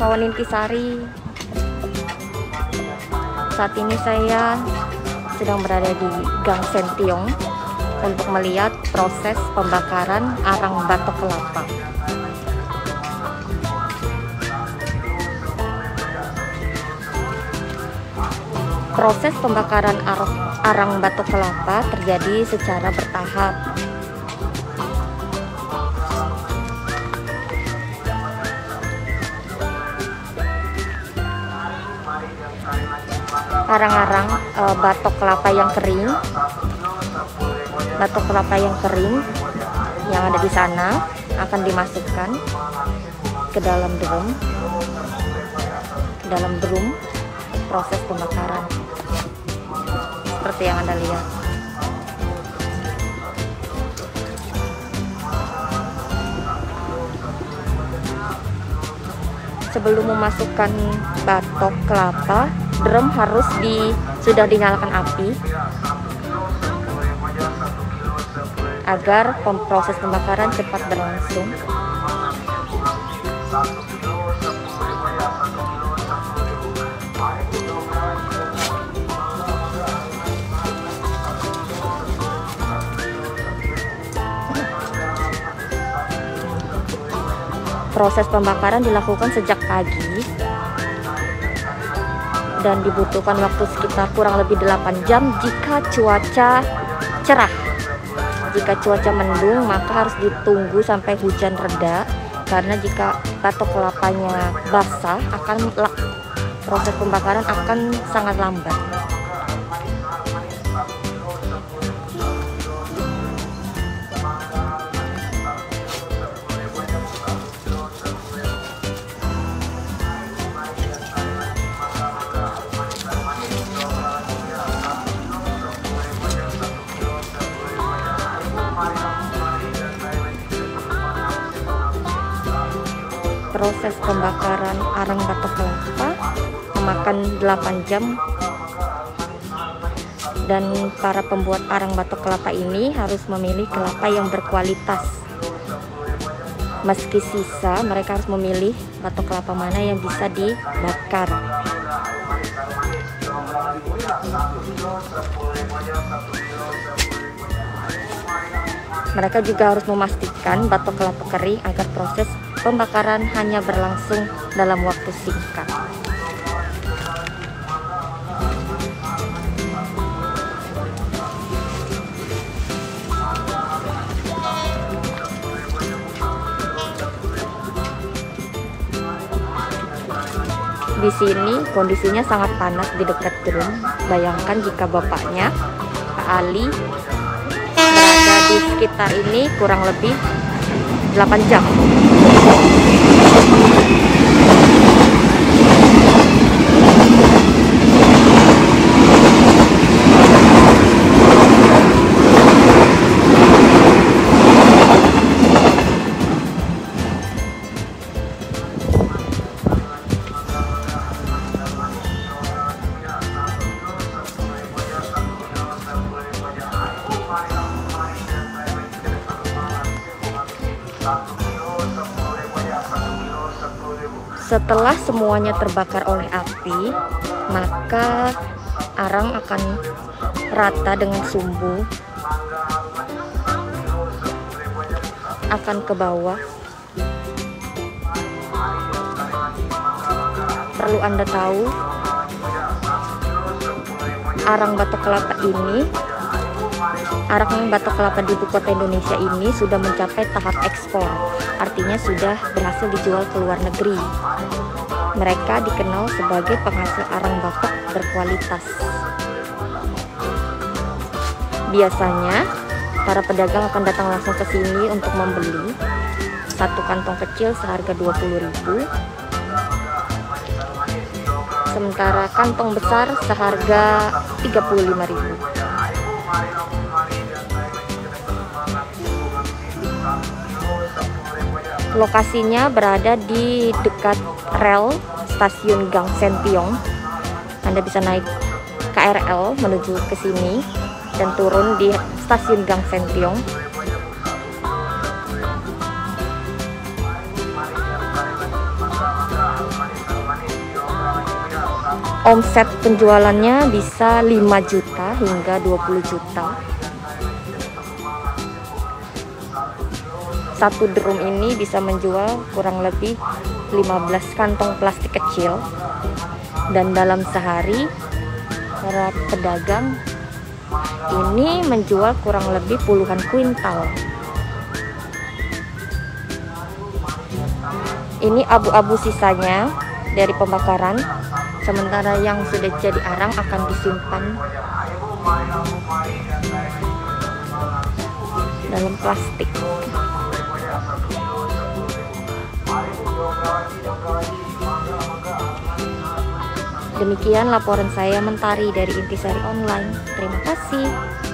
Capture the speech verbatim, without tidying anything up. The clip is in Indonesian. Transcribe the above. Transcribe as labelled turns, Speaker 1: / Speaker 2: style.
Speaker 1: kawan Intisari. Saat ini saya sedang berada di Gang Sentiong untuk melihat proses pembakaran arang batok kelapa. Proses pembakaran arang batok kelapa terjadi secara bertahap. Arang-arang e, batok kelapa yang kering, batok kelapa yang kering yang ada di sana akan dimasukkan ke dalam drum, ke dalam drum proses pembakaran seperti yang Anda lihat. Sebelum memasukkan batok kelapa, drum harus di sudah dinyalakan api agar proses pembakaran cepat berlangsung. Proses pembakaran dilakukan sejak pagi dan dibutuhkan waktu sekitar kurang lebih delapan jam jika cuaca cerah. Jika cuaca mendung, maka harus ditunggu sampai hujan reda, karena jika batok kelapanya basah akan proses pembakaran akan sangat lambat. Proses pembakaran arang batok kelapa memakan delapan jam, dan para pembuat arang batok kelapa ini harus memilih kelapa yang berkualitas. Meski sisa, mereka harus memilih batok kelapa mana yang bisa dibakar. Mereka juga harus memastikan batok kelapa kering agar proses pembakaran hanya berlangsung dalam waktu singkat. Di sini kondisinya sangat panas di dekat drum. Bayangkan jika bapaknya, Pak Ali, berada di sekitar ini kurang lebih delapan jam. Setelah semuanya terbakar oleh api, maka arang akan rata dengan sumbu, akan ke bawah. Perlu Anda tahu, arang batok kelapa ini, arang batok kelapa di ibu kota Indonesia ini sudah mencapai tahap ekspor, artinya sudah berhasil dijual ke luar negeri. Mereka dikenal sebagai penghasil arang batok berkualitas. Biasanya para pedagang akan datang langsung ke sini untuk membeli satu kantong kecil seharga dua puluh ribu, sementara kantong besar seharga tiga puluh lima ribu. Lokasinya berada di dekat rel stasiun Gang Sentiong. Anda bisa naik K R L menuju ke sini dan turun di stasiun Gang Sentiong. omset penjualannya bisa lima juta hingga dua puluh juta. Satu drum ini bisa menjual kurang lebih lima belas kantong plastik kecil, dan dalam sehari para pedagang ini menjual kurang lebih puluhan kuintal. Ini abu-abu sisanya dari pembakaran, sementara yang sudah jadi arang akan disimpan dalam plastik. Demikian laporan saya Mentari dari Intisari Online. Terima kasih.